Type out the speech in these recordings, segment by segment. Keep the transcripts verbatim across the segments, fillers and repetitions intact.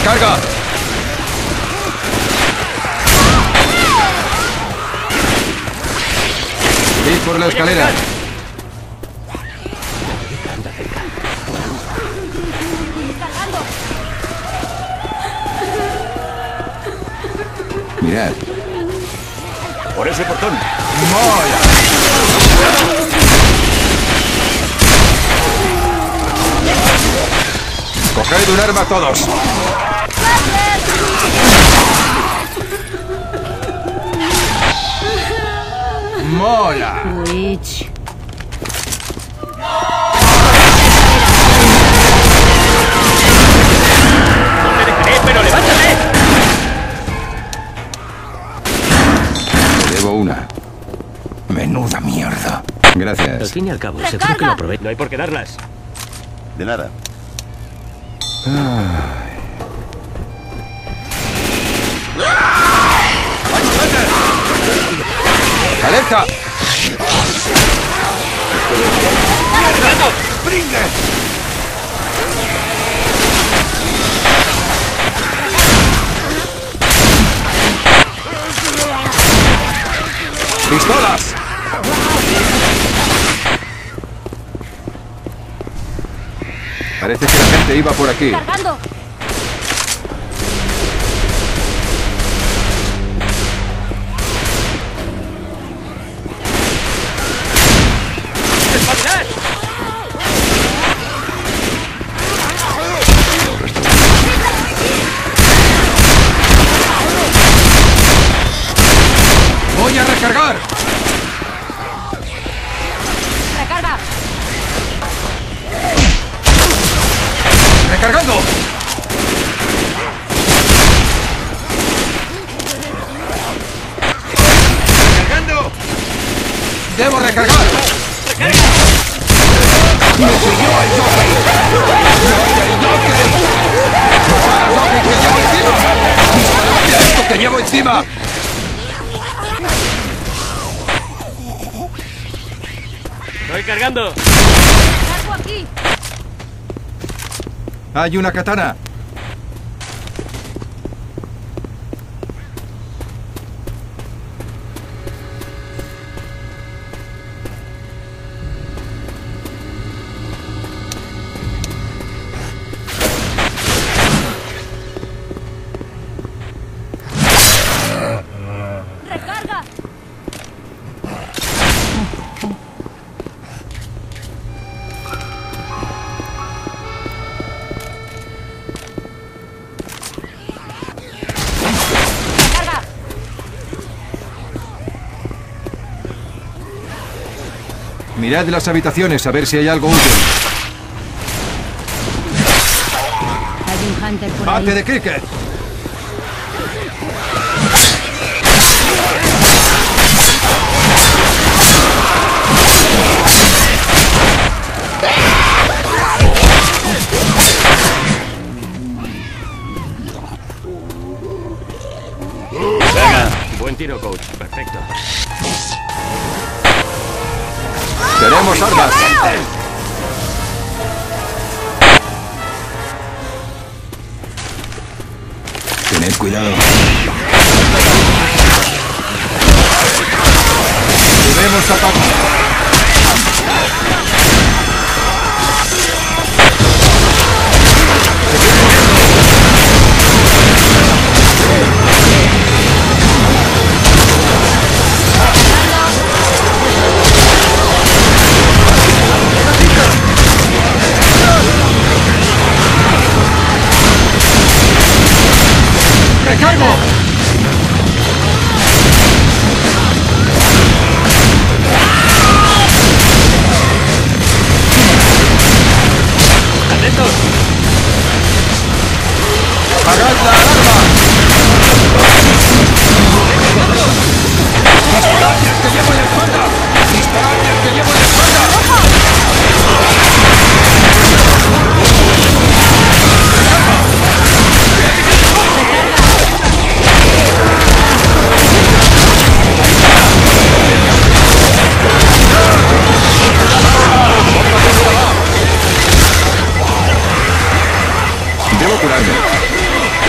¡Recarga! ¡Ir por la escalera! Mirad. Por ese portón. ¡Mola! ¡Coged un arma todos! ¡Mola! Witch. No te dejaré, pero levántate. Te debo una. Menuda mierda. Al Gracias. fin y al cabo, seguro que lo aprovecho. No hay por qué darlas. De nada. ¡Alerta! ¡Pistolas! Parece que la gente iba por aquí. ¡Cargando! ¡Espabilad! ¡Voy a recargar! ¡Recarga! ¡Recargando! ¡Cargando! ¡Debo recargar! ¡Me siguió el jockey! ¡El jockey! ¡Dispara al jockey que llevo encima! ¡Dispara a esto que llevo encima! Estoy cargando. ¡Cargo aquí! ¡Hay una katana! ¡Recarga! ¡Recarga! Mirad las habitaciones a ver si hay algo útil. Hay un hunter por ahí. ¡Bate de cricket! Venga. Buen tiro, coach. Perfecto. ¡Tenemos armas! Tened cuidado. Debemos atacar. ¡Recargo! ¡Atentos! ¡Apagad la alarma! ¡Disparad al que llevo en la espalda! ¡Disparad al que llevo en la espalda! Debo curarme.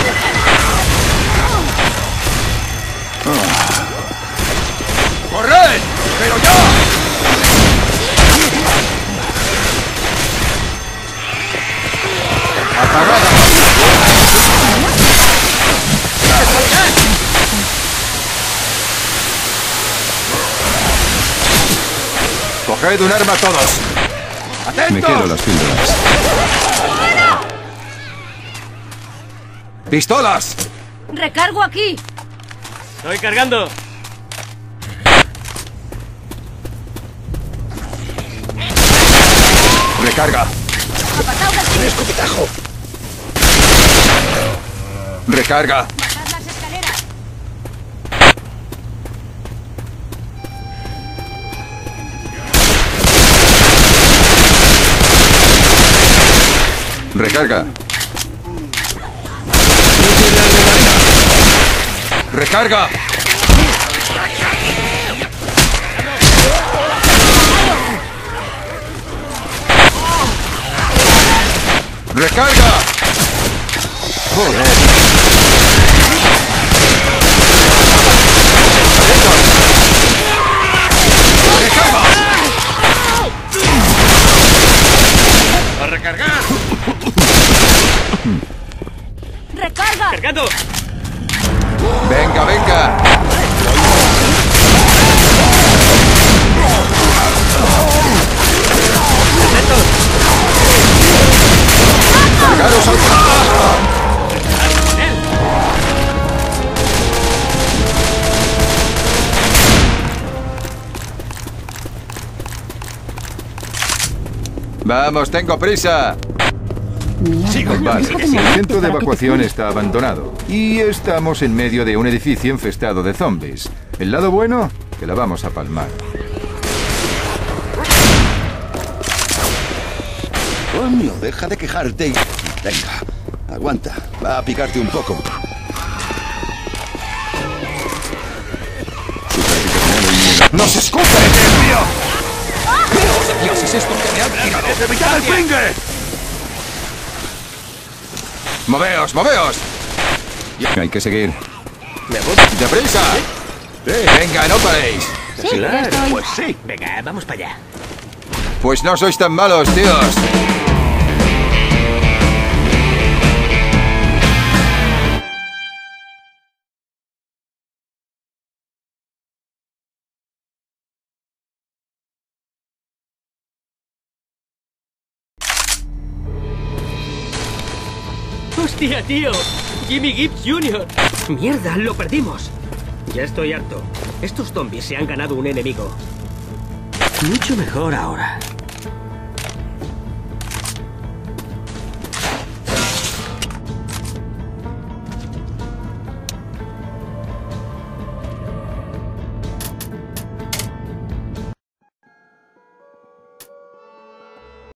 Coged un arma todos. ¡Atentos! Me quiero las píldoras. ¡Pistolas! Recargo aquí. Estoy cargando. Recarga. Apartado de aquí. Escupitajo. Recarga. Bajad las escaleras. Recarga. Recarga. Recarga. Joder. Recarga. ¡A recargar! Recarga. ¡Cargando! Venga, venga. Cargaros al ¡Con él! Vamos, tengo prisa. Vale, el centro de evacuación está abandonado. Y estamos en medio de un edificio infestado de zombies. El lado bueno, que la vamos a palmar. Coño, deja de quejarte y... Venga, aguanta. Va a picarte un poco. ¡No se escupe! ¡Dios mío! ¡Dios, Dios, es esto que me han tirado! ¡Evitad el pringue! ¡Moveos, moveos! Hay que seguir. ¿Me voy? ¡Deprisa! ¡Venga, no paréis! Sí, ya estoy. Pues sí. Venga, vamos para allá. Pues no sois tan malos, tíos. ¡Hostia, tío! ¡Jimmy Gibbs junior ¡Mierda, lo perdimos! Ya estoy harto. Estos zombies se han ganado un enemigo. Mucho mejor ahora.